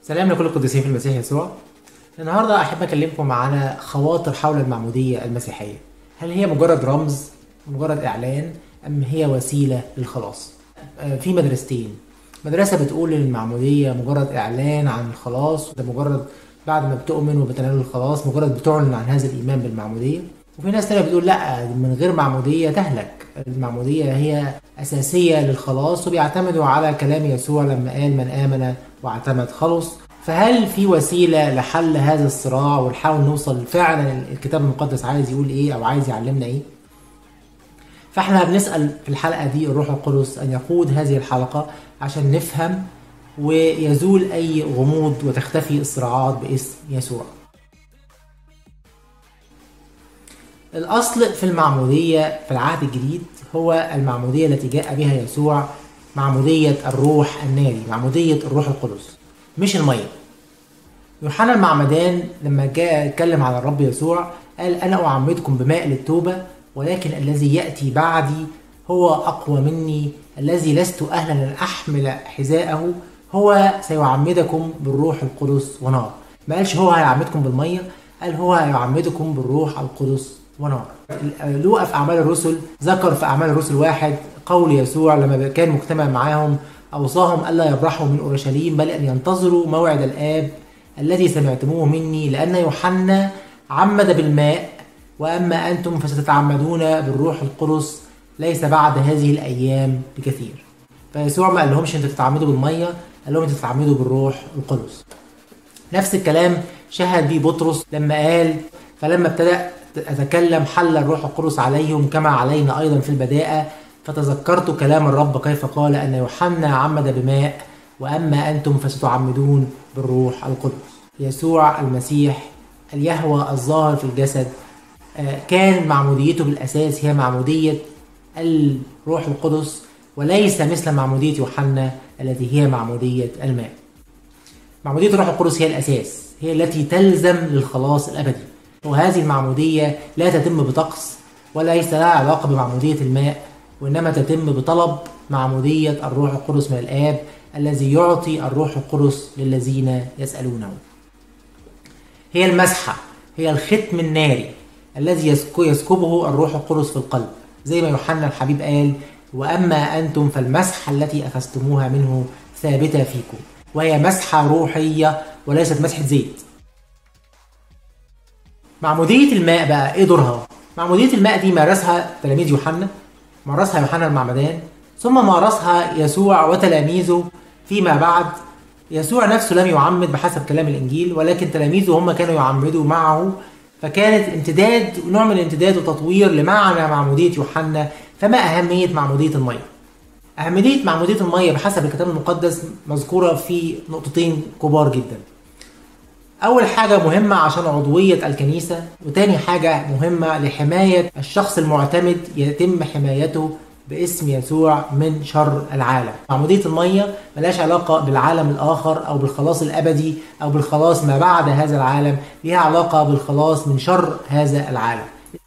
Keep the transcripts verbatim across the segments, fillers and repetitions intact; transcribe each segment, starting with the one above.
سلام لكل القديسين في المسيح يسوع. النهارده احب اكلمكم على خواطر حول المعموديه المسيحيه. هل هي مجرد رمز، مجرد اعلان، ام هي وسيله للخلاص؟ في مدرستين. مدرسه بتقول ان المعموديه مجرد اعلان عن الخلاص، وده مجرد بعد ما بتؤمن وبتنال الخلاص مجرد بتعلن عن هذا الايمان بالمعموديه. وفي ناس تانية بتقول لا، من غير معموديه تهلك. المعموديه هي اساسيه للخلاص، وبيعتمدوا على كلام يسوع لما قال من امن واعتمد خلص. فهل في وسيله لحل هذا الصراع ونحاول نوصل فعلا الكتاب المقدس عايز يقول ايه او عايز يعلمنا ايه؟ فاحنا بنسال في الحلقه دي الروح القدس ان يقود هذه الحلقه عشان نفهم ويزول اي غموض وتختفي الصراعات باسم يسوع. الاصل في المعموديه في العهد الجديد هو المعموديه التي جاء بها يسوع، معموديه الروح الناري، معموديه الروح القدس، مش الميه. يوحنا المعمدان لما جاء اتكلم على الرب يسوع قال انا اعمدكم بماء للتوبه، ولكن الذي ياتي بعدي هو اقوى مني، الذي لست اهلا ان احمل حذاءه، هو سيعمدكم بالروح القدس ونار. ما قالش هو هيعمدكم بالميه، قال هو هيعمدكم بالروح القدس ونار. لوقا في اعمال الرسل ذكر في اعمال الرسل واحد قول يسوع لما كان مجتمع معاهم اوصاهم الا يبرحوا من اورشليم بل ان ينتظروا موعد الاب الذي سمعتموه مني، لان يوحنا عمد بالماء واما انتم فستتعمدون بالروح القدس ليس بعد هذه الايام بكثير. فيسوع ما قال لهمش انتوا تتعمدوا بالميه، قال لهم انتوا تتعمدوا بالروح القدس. نفس الكلام شهد بيه بطرس لما قال فلما ابتدأ أتكلم حل الروح القدس عليهم كما علينا أيضا في البداءة، فتذكرت كلام الرب كيف قال أن يوحنا عمد بماء وأما أنتم فستعمدون بالروح القدس. يسوع المسيح اليهوه الظاهر في الجسد كان معموديته بالأساس هي معمودية الروح القدس، وليس مثل معمودية يوحنا التي هي معمودية الماء. معمودية الروح القدس هي الأساس، هي التي تلزم للخلاص الأبدي، وهذه المعمودية لا تتم بطقس وليس لها علاقة بمعمودية الماء، وإنما تتم بطلب معمودية الروح القدس من الآب الذي يعطي الروح القدس للذين يسألونه. هي المسحة، هي الختم الناري الذي يسكبه الروح القدس في القلب، زي ما يوحنا الحبيب قال وأما أنتم فالمسحة التي أخذتموها منه ثابتة فيكم، وهي مسحة روحية وليست مسحة زيت. معمودية الماء بقى ايه دورها؟ معمودية الماء دي مارسها تلاميذ يوحنا، مارسها يوحنا المعمدان، ثم مارسها يسوع وتلاميذه فيما بعد. يسوع نفسه لم يعمد بحسب كلام الانجيل، ولكن تلاميذه هم كانوا يعمدوا معه، فكانت امتداد نوع من الامتداد وتطوير لمعنى معمودية يوحنا. فما أهمية معمودية المية؟ أهمية معمودية المية بحسب الكتاب المقدس مذكورة في نقطتين كبار جدا. أول حاجة مهمة عشان عضوية الكنيسة، وتاني حاجة مهمة لحماية الشخص المعتمد يتم حمايته باسم يسوع من شر العالم. معمودية المية ملاش علاقة بالعالم الآخر أو بالخلاص الأبدي أو بالخلاص ما بعد هذا العالم، ليها علاقة بالخلاص من شر هذا العالم.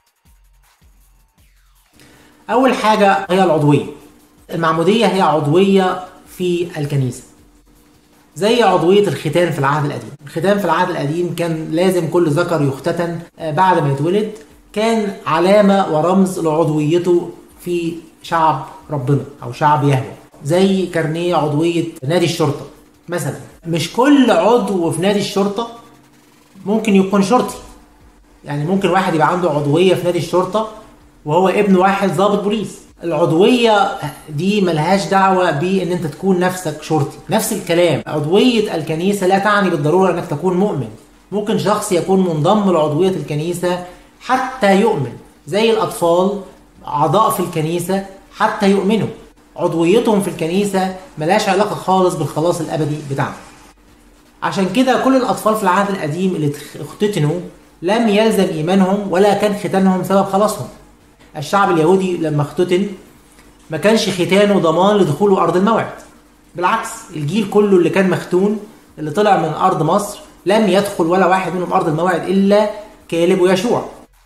أول حاجة هي العضوية. المعمودية هي عضوية في الكنيسة، زي عضوية الختان في العهد القديم. الختان في العهد القديم كان لازم كل ذكر يختتن بعد ما يتولد، كان علامة ورمز لعضويته في شعب ربنا أو شعب يهوه، زي كارنيه عضوية نادي الشرطة مثلا. مش كل عضو في نادي الشرطة ممكن يكون شرطي، يعني ممكن واحد يبقى عنده عضوية في نادي الشرطة وهو ابن واحد ضابط بوليس. العضوية دي ملهاش دعوة بان انت تكون نفسك شرطي. نفس الكلام عضوية الكنيسة لا تعني بالضرورة انك تكون مؤمن. ممكن شخص يكون منضم لعضوية الكنيسة حتى يؤمن، زي الاطفال اعضاء في الكنيسة حتى يؤمنوا. عضويتهم في الكنيسة ملهاش علاقة خالص بالخلاص الابدي بتاعهم. عشان كده كل الاطفال في العهد القديم اللي اختتنوا لم يلزم ايمانهم ولا كان ختانهم سبب خلاصهم. الشعب اليهودي لما اختتن ما كانش ختانه ضمان لدخوله أرض الموعد، بالعكس الجيل كله اللي كان مختون اللي طلع من أرض مصر لم يدخل ولا واحد منهم أرض الموعد إلا كالب ويشوع.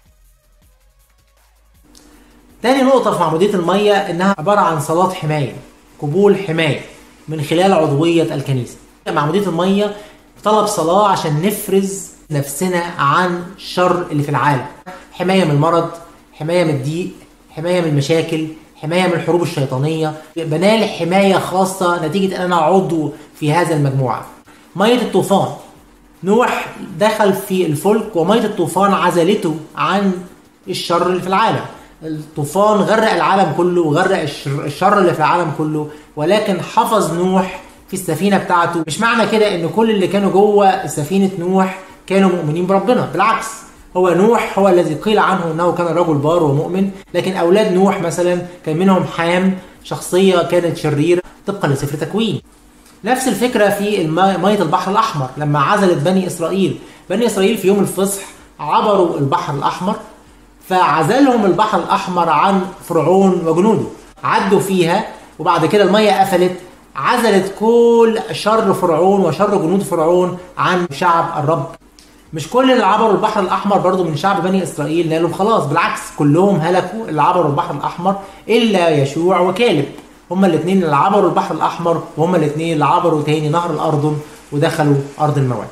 تاني نقطة في معمودية المية إنها عبارة عن صلاة حماية، قبول حماية من خلال عضوية الكنيسة. معمودية المية طلب صلاة عشان نفرز نفسنا عن الشر اللي في العالم، حماية من المرض، حماية من الضيق، حماية من المشاكل، حماية من الحروب الشيطانية. بنال حماية خاصة نتيجة أن أنا عضو في هذا المجموعة. مية الطوفان، نوح دخل في الفلك ومية الطوفان عزلته عن الشر اللي في العالم. الطوفان غرق العالم كله وغرق الشر اللي في العالم كله، ولكن حفظ نوح في السفينة بتاعته. مش معنى كده ان كل اللي كانوا جوه سفينة نوح كانوا مؤمنين بربنا، بالعكس، هو نوح هو الذي قيل عنه انه كان رجل بار ومؤمن، لكن اولاد نوح مثلا كان منهم حام، شخصية كانت شريرة طبقا لسفر تكوين. نفس الفكرة في مية البحر الأحمر لما عزلت بني إسرائيل. بني إسرائيل في يوم الفصح عبروا البحر الأحمر، فعزلهم البحر الأحمر عن فرعون وجنوده، عدوا فيها وبعد كده المية قفلت، عزلت كل شر فرعون وشر جنود فرعون عن شعب الرب. مش كل اللي عبروا البحر الأحمر برضو من شعب بني إسرائيل نالوا خلاص، بالعكس كلهم هلكوا اللي عبروا البحر الأحمر إلا يشوع وكالب. هما الاثنين اللي عبروا البحر الأحمر وهما الاثنين اللي عبروا تاني نهر الأردن ودخلوا أرض الموعد.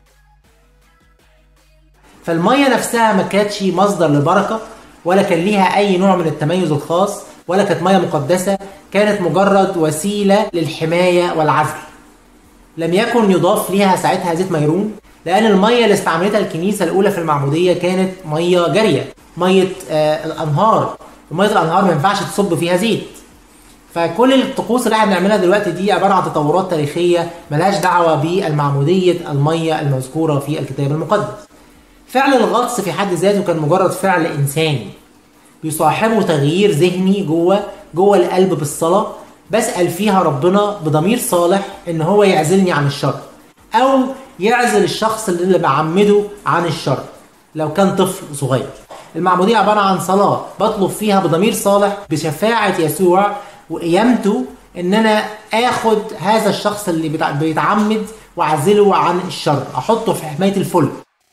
فالمية نفسها ما كانتش مصدر لبركة ولا كان ليها أي نوع من التميز الخاص ولا كانت مية مقدسة، كانت مجرد وسيلة للحماية والعزل. لم يكن يضاف ليها ساعتها زيت ميرون، لأن المية اللي استعملتها الكنيسة الأولى في المعمودية كانت مية جارية، مية آه الأنهار، ومية الأنهار ما ينفعش تصب فيها زيت. فكل الطقوس اللي احنا بنعملها دلوقتي دي عبارة عن تطورات تاريخية ملهاش دعوة بالمعمودية المية المذكورة في الكتاب المقدس. فعل الغطس في حد ذاته كان مجرد فعل إنساني بيصاحبه تغيير ذهني جوه جوه القلب بالصلاة، بسأل فيها ربنا بضمير صالح إن هو يعزلني عن الشر أو يعزل الشخص اللي بعمده عن الشر لو كان طفل صغير. المعمودية عبارة عن صلاة بطلب فيها بضمير صالح بشفاعة يسوع وقيامته ان انا اخد هذا الشخص اللي بيتعمد واعزله عن الشر، احطه في حماية الفلك.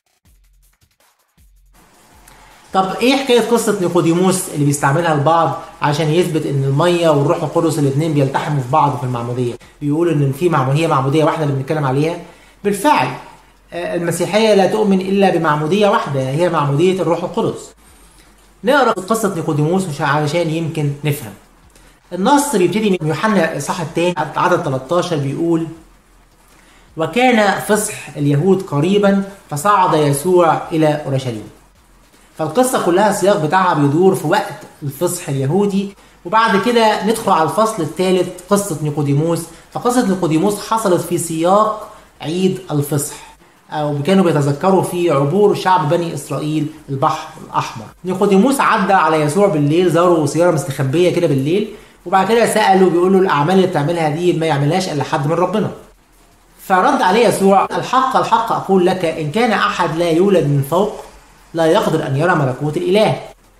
طب ايه حكاية قصة نيقوديموس اللي بيستعملها البعض عشان يثبت ان المية والروح القدس الاثنين بيلتحموا في بعض في المعمودية؟ بيقول ان في معمودية معمودية واحدة اللي بنتكلم عليها. بالفعل المسيحية لا تؤمن الا بمعمودية واحدة، هي معمودية الروح القدس. نقرأ قصة نيقوديموس علشان يمكن نفهم. النص بيبتدي من يوحنا الإصحاح الثاني عدد ثلاثة عشر، بيقول: وكان فصح اليهود قريبا فصعد يسوع إلى أورشليم. فالقصة كلها السياق بتاعها بيدور في وقت الفصح اليهودي، وبعد كده ندخل على الفصل الثالث قصة نيقوديموس. فقصة نيقوديموس حصلت في سياق عيد الفصح، أو كانوا بيتذكروا في عبور شعب بني إسرائيل البحر الأحمر. نيقوديموس عدى على يسوع بالليل، زاره سيارة مستخبية كده بالليل، وبعد كده سأله بيقول له الأعمال اللي بتعملها دي ما يعملهاش إلا حد من ربنا. فرد عليه يسوع: الحق الحق أقول لك إن كان أحد لا يولد من فوق لا يقدر أن يرى ملكوت الإله.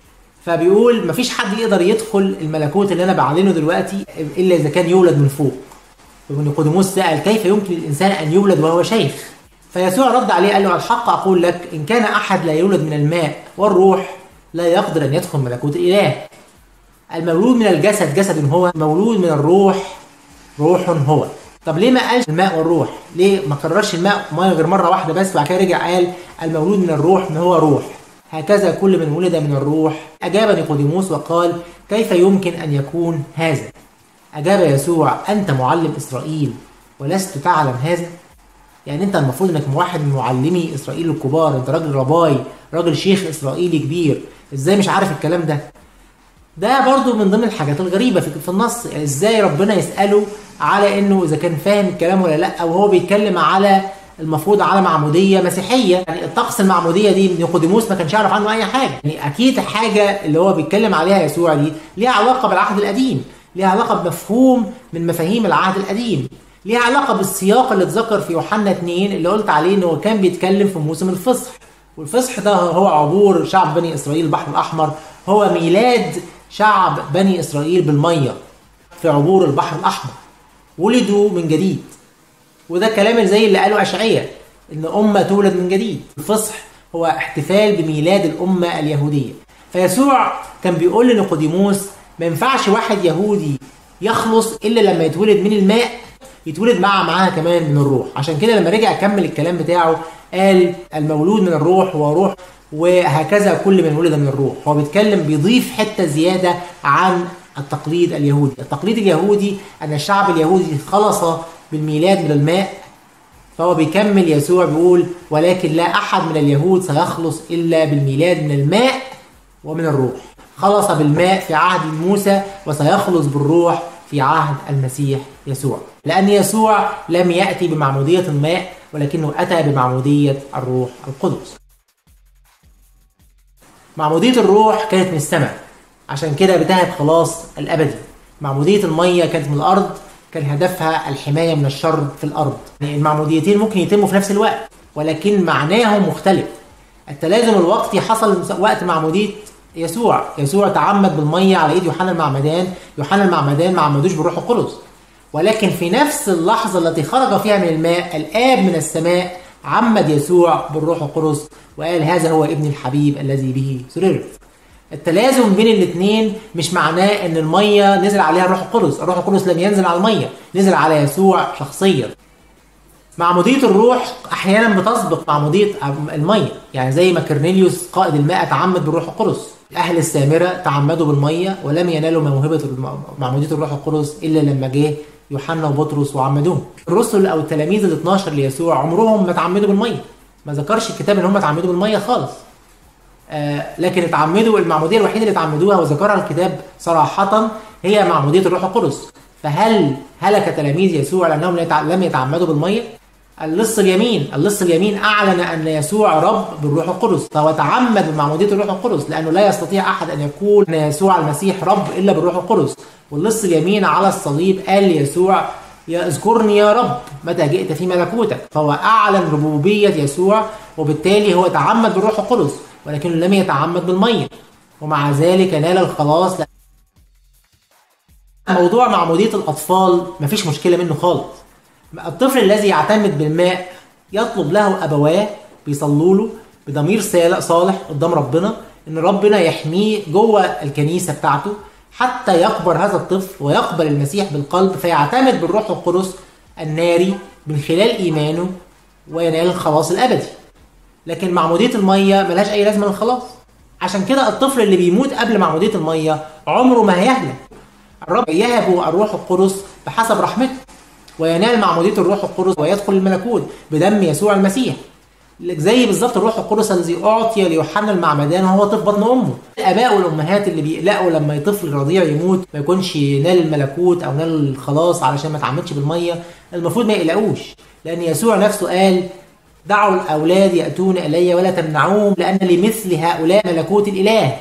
فبيقول مفيش حد يقدر يدخل الملكوت اللي أنا بعلنه دلوقتي إلا إذا كان يولد من فوق. ونيقوديموس سأل: كيف يمكن الإنسان أن يولد وهو شيخ؟ فيسوع رد عليه قال له: الحق أقول لك إن كان أحد لا يولد من الماء والروح لا يقدر أن يدخل ملكوت الإله. المولود من الجسد جسد هو، مولود من الروح روح هو. طب ليه ما قالش الماء والروح؟ ليه ما كررش الماء ميه غير مره واحده بس وبعد كده رجع قال المولود من الروح ما هو روح؟ هكذا كل من ولد من الروح. أجاب نيقوديموس وقال: كيف يمكن أن يكون هذا؟ أجاب يسوع: أنت معلم إسرائيل ولست تعلم هذا؟ يعني أنت المفروض أنك واحد من معلمي إسرائيل الكبار، أنت راجل رباي، راجل شيخ إسرائيلي كبير، إزاي مش عارف الكلام ده؟ ده برضو من ضمن الحاجات الغريبة في النص. يعني ازاي ربنا يسأله على انه اذا كان فاهم الكلام ولا لا، وهو بيتكلم على المفروض على معمودية مسيحية. يعني الطقس المعمودية دي نيقوديموس ما كانش يعرف عنه اي حاجة. يعني اكيد حاجة اللي هو بيتكلم عليها يسوع دي ليها علاقة بالعهد القديم، ليها علاقة بمفهوم من مفاهيم العهد القديم، ليها علاقة بالسياق اللي اتذكر في يوحنا اتنين اللي قلت عليه انه كان بيتكلم في موسم الفصح. والفصح ده هو عبور شعب بني اسرائيل البحر الاحمر، هو ميلاد شعب بني إسرائيل بالمية في عبور البحر الأحمر، ولدوا من جديد. وده كلام زي اللي قاله أشعياء إن أمة تولد من جديد. الفصح هو احتفال بميلاد الأمة اليهودية. فيسوع كان بيقول لنيقوديموس ما ينفعش واحد يهودي يخلص إلا لما يتولد من الماء يتولد معها معاها كمان من الروح. عشان كده لما رجع كمل الكلام بتاعه قال المولود من الروح هو روح، وهكذا كل من ولد من الروح. هو بيتكلم بيضيف حتة زيادة عن التقليد اليهودي. التقليد اليهودي أن الشعب اليهودي خلص بالميلاد من الماء، فهو بيكمل يسوع بيقول ولكن لا أحد من اليهود سيخلص إلا بالميلاد من الماء ومن الروح. خلص بالماء في عهد موسى وسيخلص بالروح في عهد المسيح يسوع، لأن يسوع لم يأتي بمعمودية الماء ولكنه أتى بمعمودية الروح القدس. معمودية الروح كانت من السماء، عشان كده بتهب خلاص الأبدي. معمودية المية كانت من الأرض، كان هدفها الحماية من الشر في الأرض. يعني المعموديتين ممكن يتموا في نفس الوقت ولكن معناهم مختلف. التلازم الوقتي حصل وقت معمودية يسوع. يسوع تعمد بالمية على ايد يوحنا المعمدان. يوحنا المعمدان ما عمدوش بالروح القدس، ولكن في نفس اللحظة التي خرج فيها من الماء الآب من السماء عمد يسوع بالروح القدس وقال هذا هو ابن الحبيب الذي به سررت. التلازم بين الاثنين مش معناه ان المية نزل عليها الروح القدس. الروح القدس لم ينزل على المية، نزل على يسوع شخصيا. معمودية الروح احيانا بتسبق معمودية المية، يعني زي ما كرنيليوس قائد الماء تعمد بالروح القدس. اهل السامرة تعمدوا بالمية ولم ينالوا موهبة معمودية الروح القدس الا لما جه يوحنا وبطرس وعمدوهم. الرسل او التلاميذ ال اتناشر ليسوع عمرهم ما تعمدوا بالمية، ما ذكرش الكتاب ان هم تعمدوا بالمية خالص. آه لكن اتعمدوا، المعمودية الوحيدة اللي اتعمدوها وذكرها الكتاب صراحة هي معمودية الروح القدس. فهل هلك تلاميذ يسوع لانهم لم يتعمدوا بالمية؟ اللص اليمين، اللص اليمين اعلن ان يسوع رب بالروح القدس، فهو تعمد بمعمودية الروح القدس لانه لا يستطيع احد ان يقول ان يسوع المسيح رب الا بالروح القدس. واللص اليمين على الصليب قال ليسوع اذكرني يا رب متى جئت في ملكوتك، فهو اعلن ربوبية يسوع وبالتالي هو تعمد بالروح القدس ولكنه لم يتعمد بالمية، ومع ذلك نال الخلاص. موضوع معمودية الأطفال مفيش مشكلة منه خالص. الطفل الذي يعتمد بالماء يطلب له أبواه بيصلوا له بضمير صالح قدام ربنا إن ربنا يحميه جوه الكنيسة بتاعته حتى يكبر هذا الطفل ويقبل المسيح بالقلب فيعتمد بالروح القدس الناري من خلال إيمانه وينال الخلاص الأبدي. لكن معمودية المية ملهاش أي لازمة للخلاص. عشان كده الطفل اللي بيموت قبل معمودية المية عمره ما هيهلك. الرب يهب الروح القدس بحسب رحمته وينال معمودية الروح القدس ويدخل الملكوت بدم يسوع المسيح، زي بالظبط الروح القدس الذي أعطي ليوحنا المعمدان وهو طفل بطن أمه. الآباء والأمهات اللي بيقلقوا لما طفل رضيع يموت ما يكونش نال الملكوت أو نال الخلاص علشان ما تعمدش بالمية، المفروض ما يقلقوش، لأن يسوع نفسه قال دعوا الأولاد يأتون إلي ولا تمنعوهم لأن لمثل هؤلاء ملكوت الإله.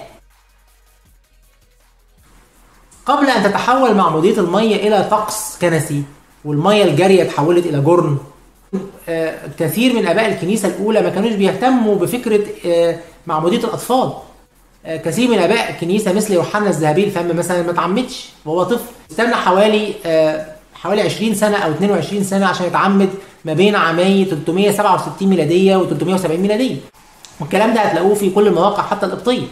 قبل أن تتحول معمودية المية إلى طقس كنسي والمية الجارية تحولت إلى جرن، آه كثير من آباء الكنيسة الأولى ما كانوش بيهتموا بفكرة آه معمودية الأطفال. آه كثير من آباء الكنيسة مثل يوحنا الذهبي الفم مثلا ما تعمدش وهو طفل، استنى حوالي آه حوالي عشرين سنة أو اتنين وعشرين سنة عشان يتعمد ما بين عامي تلتمية سبعة وستين ميلادية و تلتمية وسبعين ميلادية، والكلام ده هتلاقوه في كل المواقع حتى القبطية.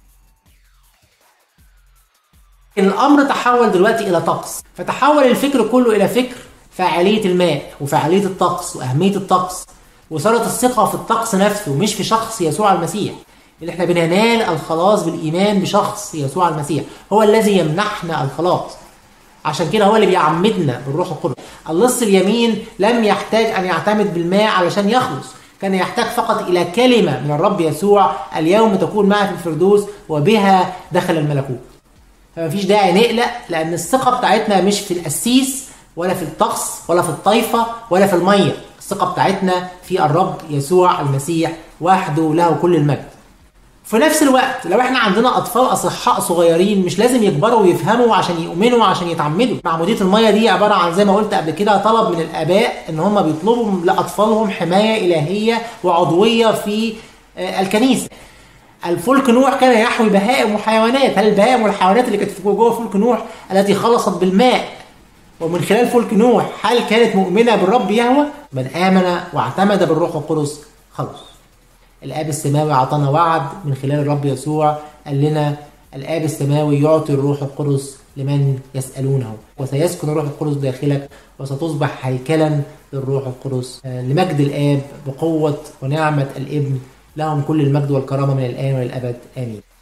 الأمر تحول دلوقتي إلى طقس، فتحول الفكر كله إلى فكر فاعلية الماء وفاعلية الطقس وأهمية الطقس، وصارت الثقة في الطقس نفسه مش في شخص يسوع المسيح، اللي احنا بننال الخلاص بالإيمان بشخص يسوع المسيح، هو الذي يمنحنا الخلاص. عشان كده هو اللي بيعمدنا بالروح القدس. اللص اليمين لم يحتاج أن يعتمد بالماء علشان يخلص، كان يحتاج فقط إلى كلمة من الرب يسوع اليوم تكون معي في الفردوس وبها دخل الملكوت. فما فيش داعي نقلق، لأن الثقة بتاعتنا مش في القسيس ولا في الطقس ولا في الطائفة ولا في المية، الثقة بتاعتنا في الرب يسوع المسيح وحده له كل المجد. في نفس الوقت لو احنا عندنا أطفال أصحاء صغيرين مش لازم يكبروا ويفهموا عشان يؤمنوا عشان يتعمدوا. معمودية المية دي عبارة عن زي ما قلت قبل كده طلب من الآباء إن هم بيطلبوا لأطفالهم حماية إلهية وعضوية في الكنيسة. الفلك نوح كان يحوي بهائم وحيوانات، هل البهائم والحيوانات اللي كانت جوه فلك نوح التي خلصت بالماء ومن خلال فلك نوح هل كانت مؤمنة بالرب يهوه؟ من آمن واعتمد بالروح القدس خلص. الآب السماوي أعطانا وعد من خلال الرب يسوع، قال لنا الآب السماوي يعطي الروح القدس لمن يسألونه، وسيسكن الروح القدس داخلك وستصبح هيكلا للروح القدس لمجد الآب بقوة ونعمة الابن، لهم كل المجد والكرامة من الآن والأبد آمين.